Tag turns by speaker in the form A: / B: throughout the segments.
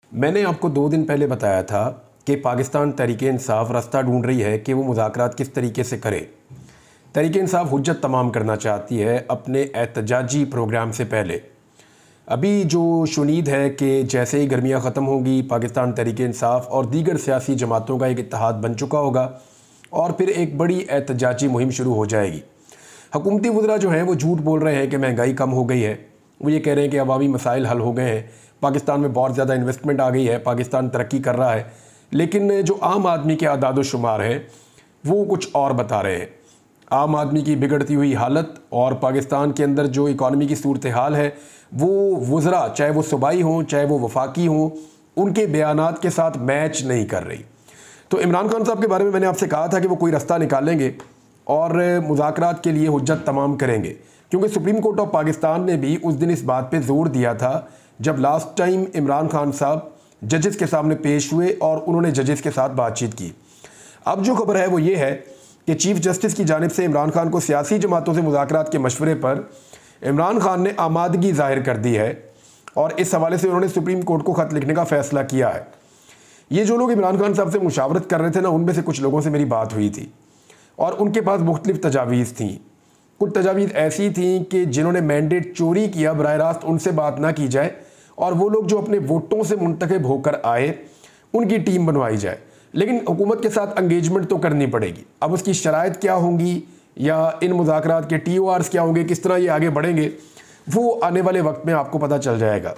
A: मैंने आपको 2 दिन पहले बताया था कि पाकिस्तान तहरीक-ए-इंसाफ रास्ता ढूंढ रही है कि वो मुज़ाकरात किस तरीके से करे। तहरीक-ए-इंसाफ हुज्जत तमाम करना चाहती है अपने एहतजाजी प्रोग्राम से पहले। अभी जो शुनीद है कि जैसे ही गर्मियाँ ख़त्म होंगी, पाकिस्तान तहरीक-ए-इंसाफ और दीगर सियासी जमातों का एक इत्तेहाद बन चुका होगा और फिर एक बड़ी एहतजाजी मुहिम शुरू हो जाएगी। हुकूमती वज़रा जो हैं वो झूठ बोल रहे हैं कि महंगाई कम हो गई है। वो ये कह रहे हैं कि अवामी मसाइल हल हो गए हैं, पाकिस्तान में बहुत ज़्यादा इन्वेस्टमेंट आ गई है, पाकिस्तान तरक्की कर रहा है। लेकिन जो आम आदमी के आदाद शुमार हैं वो कुछ और बता रहे हैं। आम आदमी की बिगड़ती हुई हालत और पाकिस्तान के अंदर जो इकॉनमी की सूरत हाल है वो वज़रा, चाहे वो सूबाई हों चाहे वो वफाकी हों, उनके बयानात के साथ मैच नहीं कर रही। तो इमरान खान साहब के बारे में मैंने आपसे कहा था कि वो कोई रास्ता निकालेंगे और मुज़ाकरात के लिए हुज्जत तमाम करेंगे, क्योंकि सुप्रीम कोर्ट ऑफ पाकिस्तान ने भी उस दिन इस बात पे ज़ोर दिया था जब लास्ट टाइम इमरान खान साहब जजेस के सामने पेश हुए और उन्होंने जजेस के साथ बातचीत की। अब जो खबर है वो ये है कि चीफ जस्टिस की जानिब से इमरान खान को सियासी जमातों से मुज़ाकरात के मशवरे पर इमरान खान ने आमादगी ज़ाहिर कर दी है और इस हवाले से उन्होंने सुप्रीम कोर्ट को ख़त लिखने का फ़ैसला किया है। ये जो लोग इमरान खान साहब से मुशावरत कर रहे थे ना, उनमें से कुछ लोगों से मेरी बात हुई थी और उनके पास मुख्तलिफ तजावीज़ थी। कुछ तजावीज़ ऐसी थी कि जिन्होंने मैंडेट चोरी किया बराह रास्त उनसे बात ना की जाए और वो लोग जो अपने वोटों से मुंतखब होकर आए उनकी टीम बनवाई जाए, लेकिन हुकूमत के साथ एंगेजमेंट तो करनी पड़ेगी। अब उसकी शराइत क्या होंगी या इन मुज़ाकरात के TORs क्या होंगे, किस तरह ये आगे बढ़ेंगे, वो आने वाले वक्त में आपको पता चल जाएगा।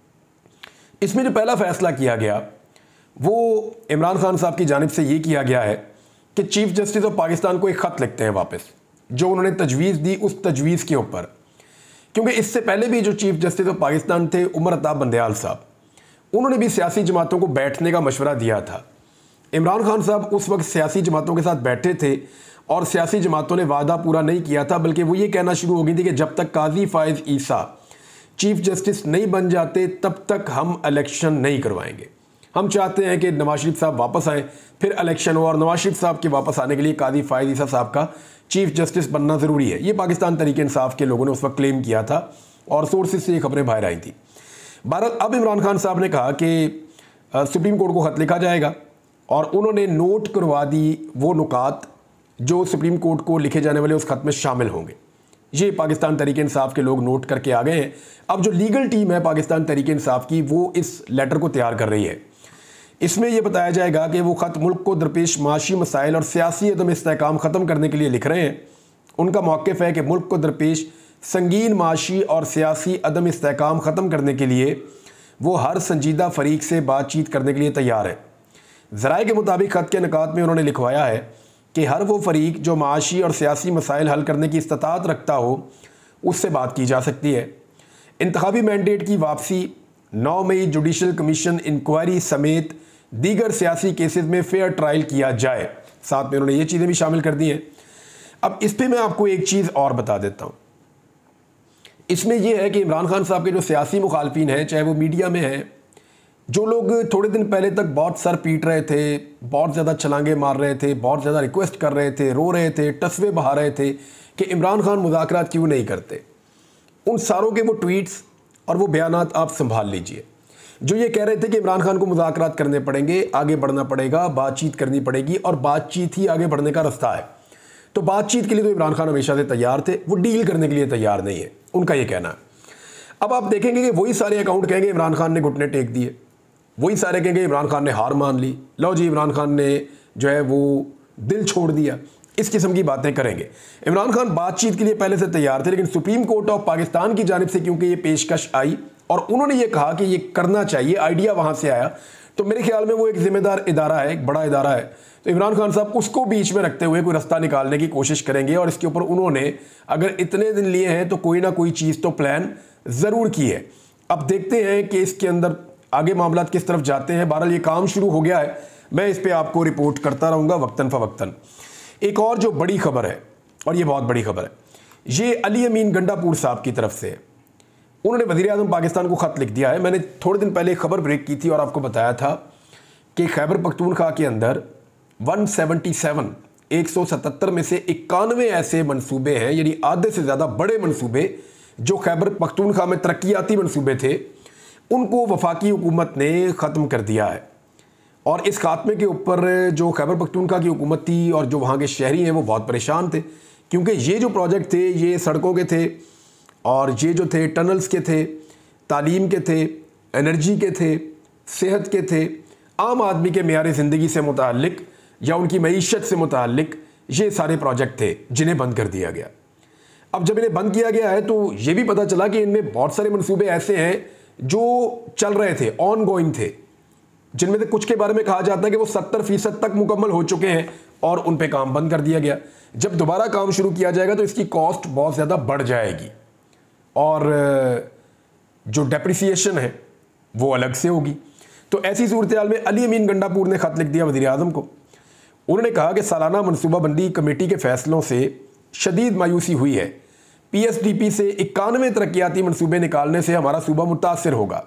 A: इसमें जो पहला फ़ैसला किया गया वो इमरान खान साहब की जानिब से ये किया गया है कि चीफ जस्टिस ऑफ पाकिस्तान को एक ख़त लिखते हैं वापस, जो उन्होंने तजवीज़ दी उस तजवीज़ के ऊपर। क्योंकि इससे पहले भी जो चीफ जस्टिस ऑफ पाकिस्तान थे उमर अताब बंदयाल साहब, उन्होंने भी सियासी जमातों को बैठने का मशवरा दिया था। इमरान खान साहब उस वक्त सियासी जमातों के साथ बैठे थे और सियासी जमातों ने वादा पूरा नहीं किया था, बल्कि वो ये कहना शुरू हो गई थी कि जब तक काजी फायज़ ईसा चीफ जस्टिस नहीं बन जाते तब तक हम इलेक्शन नहीं करवाएंगे। हम चाहते हैं कि नवाज शरीफ साहब वापस आएँ, फिर इलेक्शन हो, और नवाज शरीफ साहब के वापस आने के लिए काजी फायज़ ईसा साहब का चीफ जस्टिस बनना ज़रूरी है। ये पाकिस्तान तहरीक-ए-इंसाफ के लोगों ने उस वक्त क्लेम किया था और सोर्सेज से ये खबरें बाहर आई थी। बहरहाल अब इमरान खान साहब ने कहा कि सुप्रीम कोर्ट को ख़त लिखा जाएगा और उन्होंने नोट करवा दी वो नुकात जो सुप्रीम कोर्ट को लिखे जाने वाले उस खत में शामिल होंगे। ये पाकिस्तान तहरीक-ए-इंसाफ के लोग नोट करके आ गए हैं। अब जो लीगल टीम है पाकिस्तान तहरीक-ए-इंसाफ की, वो इस लेटर को तैयार कर रही है। इसमें यह बताया जाएगा कि वो ख़त मुल्क को दरपेश माशी मसाइल और सियासी अदम इस्तेहकाम ख़त्म करने के लिए लिख रहे हैं। उनका मौक़िफ़ है कि मुल्क को दरपेश संगीन माशी और सियासी अदम इस्तेहकाम ख़त्म करने के लिए वो हर संजीदा फरीक से बातचीत करने के लिए तैयार है। ज़राए के मुताबिक ख़त के निकात में उन्होंने लिखवाया है कि हर वो फरीक जो माशी और सियासी मसाइल हल करने की इस्तात रखता हो उससे बात की जा सकती है। इंतखाबी मैंडेट की वापसी, 9 मई जुडिशल कमीशन इंक्वायरी समेत दीगर सियासी केसेस में फेयर ट्रायल किया जाए। साथ में उन्होंने ये चीज़ें भी शामिल कर दी हैं। अब इस पर मैं आपको एक चीज़ और बता देता हूँ। इसमें यह है कि इमरान खान साहब के जो सियासी मुखालफिन हैं, चाहे वो मीडिया में हैं, जो लोग थोड़े दिन पहले तक बहुत सर पीट रहे थे, बहुत ज़्यादा छलांगे मार रहे थे, बहुत ज़्यादा रिक्वेस्ट कर रहे थे, रो रहे थे, टसवे बहा रहे थे कि इमरान खान मुज़ाकरात क्यों नहीं करते, उन सारों के वो ट्वीट्स और वो बयानात आप संभाल लीजिए। जो ये कह रहे थे कि इमरान खान को मुज़ाकरात करने पड़ेंगे, आगे बढ़ना पड़ेगा, बातचीत करनी पड़ेगी और बातचीत ही आगे बढ़ने का रास्ता है, तो बातचीत के लिए तो इमरान खान हमेशा से तैयार थे, वो डील करने के लिए तैयार नहीं है, उनका ये कहना है। अब आप देखेंगे कि वही सारे अकाउंट कहेंगे इमरान खान ने घुटने टेक दिए, वही सारे कहेंगे इमरान खान ने हार मान ली, लो जी इमरान खान ने जो है वो दिल छोड़ दिया, इस किस्म की बातें करेंगे। इमरान खान बातचीत के लिए पहले से तैयार थे, लेकिन सुप्रीम कोर्ट ऑफ पाकिस्तान की जानिब से क्योंकि ये पेशकश आई और उन्होंने ये कहा कि ये करना चाहिए, आइडिया वहाँ से आया, तो मेरे ख्याल में वो एक जिम्मेदार इदारा है, एक बड़ा इदारा है, तो इमरान खान साहब उसको बीच में रखते हुए कोई रास्ता निकालने की कोशिश करेंगे। और इसके ऊपर उन्होंने अगर इतने दिन लिए हैं तो कोई ना कोई चीज़ तो प्लान ज़रूर की है। अब देखते हैं कि इसके अंदर आगे मामला किस तरफ जाते हैं। बहरहाल ये काम शुरू हो गया है, मैं इस पर आपको रिपोर्ट करता रहूँगा वक्तन फ़वक्तन। एक और जो बड़ी खबर है, और ये बहुत बड़ी खबर है, ये अली अमीन गंडापुर साहब की तरफ से। उन्होंने वज़ीर-ए-आज़म पाकिस्तान को ख़त लिख दिया है। मैंने थोड़े दिन पहले खबर ब्रेक की थी और आपको बताया था कि खैबर पख्तूनख्वा के अंदर 177 में से 91 ऐसे मंसूबे हैं, यानी आधे से ज़्यादा बड़े मंसूबे जो खैबर पख्तूनख्वा में तरक्याती मंसूबे थे, उनको वफाकी हुकूमत ने ख़त्म कर दिया है। और इस खात्मे के ऊपर जो खैबर पख्तूनख्वा की हुकूमत थी और जो वहाँ के शहरी हैं वो बहुत परेशान थे, क्योंकि ये जो प्रोजेक्ट थे ये सड़कों के थे और ये जो थे टनल्स के थे, तालीम के थे, एनर्जी के थे, सेहत के थे, आम आदमी के मेयार ज़िंदगी से मुताल्लिक या उनकी मईशत से मुताल्लिक ये सारे प्रोजेक्ट थे जिन्हें बंद कर दिया गया। अब जब इन्हें बंद किया गया है तो ये भी पता चला कि इनमें बहुत सारे मंसूबे ऐसे हैं जो चल रहे थे, ऑन गोइंग थे, जिनमें से कुछ के बारे में कहा जाता है कि वो 70% तक मुकम्मल हो चुके हैं और उन पे काम बंद कर दिया गया। जब दोबारा काम शुरू किया जाएगा तो इसकी कॉस्ट बहुत ज़्यादा बढ़ जाएगी और जो डेप्रिसिएशन है वो अलग से होगी। तो ऐसी सूरत हाल में अली अमीन गंडापुर ने ख़त लिख दिया वज़ीर आज़म को। उन्होंने कहा कि सालाना मनसूबाबंदी कमेटी के फ़ैसलों से शदीद मायूसी हुई है। PSDP से 91 तरक्याती मनसूबे निकालने से हमारा सूबा मुतासर होगा।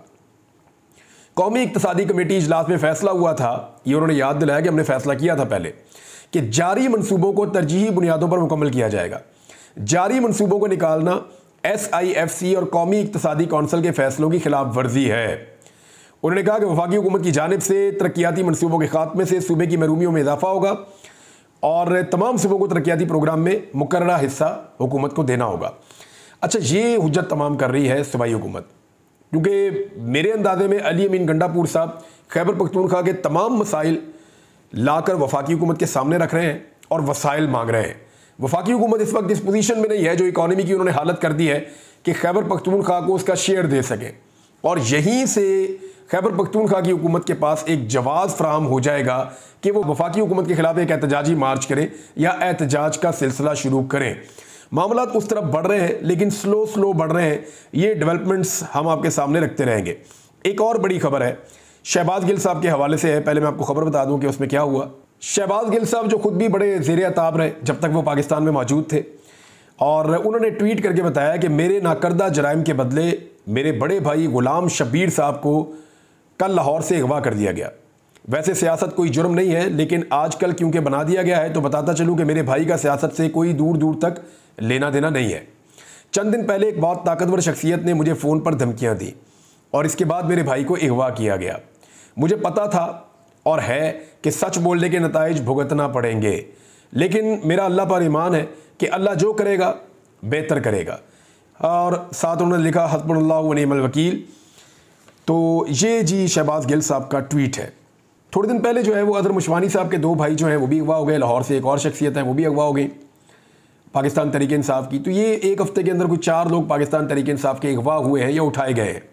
A: कौमी इक्तसादी कमेटी इजलास में फ़ैसला हुआ था, ये उन्होंने याद दिलाया कि हमने फ़ैसला किया था पहले, कि जारी मनसूबों को तरजीही बुनियादों पर मुकम्मल किया जाएगा। जारी मनसूबों को निकालना SIFC और कौमी इक्तसादी कौंसिल के फ़ैसलों की खिलाफ वर्जी है। उन्होंने कहा कि वफाकी हुकूमत की जानिब से तरक्याती मनसूबों के खात्मे से सूबे की महरूमियों में इजाफा होगा और तमाम सूबों को तरक्याती प्रोग्राम में मुकर्ररा हिस्सा हुकूमत को देना होगा। अच्छा, ये हुज्जत तमाम कर रही है सूबाई हुकूमत, क्योंकि मेरे अंदाजे में अली अमीन गंडापुर साहब खैबर पख्तूनख्वा के तमाम मसाइल लाकर वफाकी हुकूमत के सामने रख रहे हैं और वसाइल मांग रहे हैं। वफाकी हुकूमत इस वक्त इस पोजीशन में नहीं है, जो इकॉनमी की उन्होंने हालत कर दी है कि खैबर पख्तूनख्वा को उसका शेयर दे सकें, और यहीं से खैबर पख्तूनख्वा की हुकूमत के पास एक जवाज़ फ्राहम हो जाएगा कि वो वफाकी हुकूमत के खिलाफ एक एहतजाजी मार्च करें या एहतजाज का सिलसिला शुरू करें। मामला उस तरफ बढ़ रहे हैं, लेकिन स्लो बढ़ रहे हैं। ये डेवलपमेंट्स हम आपके सामने रखते रहेंगे। एक और बड़ी खबर है, शहबाज गिल साहब के हवाले से है। पहले मैं आपको खबर बता दूं कि उसमें क्या हुआ। शहबाज गिल साहब जो खुद भी बड़े ज़ेरे अताब रहे जब तक वो पाकिस्तान में मौजूद थे, और उन्होंने ट्वीट करके बताया कि मेरे नाकर्दा जराइम के बदले मेरे बड़े भाई गुलाम शब्बीर साहब को कल लाहौर से अगवा कर दिया गया। वैसे सियासत कोई जुर्म नहीं है, लेकिन आजकल क्योंकि बना दिया गया है तो बताता चलूँ कि मेरे भाई का सियासत से कोई दूर दूर तक लेना देना नहीं है। चंद दिन पहले एक बहुत ताकतवर शख्सियत ने मुझे फ़ोन पर धमकियाँ दी और इसके बाद मेरे भाई को अगवा किया गया। मुझे पता था और है कि सच बोलने के नताइज भुगतना पड़ेंगे, लेकिन मेरा अल्लाह पर ईमान है कि अल्लाह जो करेगा बेहतर करेगा। और साथ उन्होंने लिखा हस्बुनल्लाहु व निअमल वकील। तो ये जी शहबाज गिल साहब का ट्वीट है। थोड़े दिन पहले जो है वो अदर मुशवानी साहब के 2 भाई जो हैं वो भी अगवा हो गए। लाहौर से एक और शख्सियत है वो भी अगवा हो गई पाकिस्तान तहरीक इंसाफ की। तो ये एक हफ्ते के अंदर कुछ 4 लोग पाकिस्तान तहरीक इंसाफ के अगवा हुए हैं या उठाए गए हैं।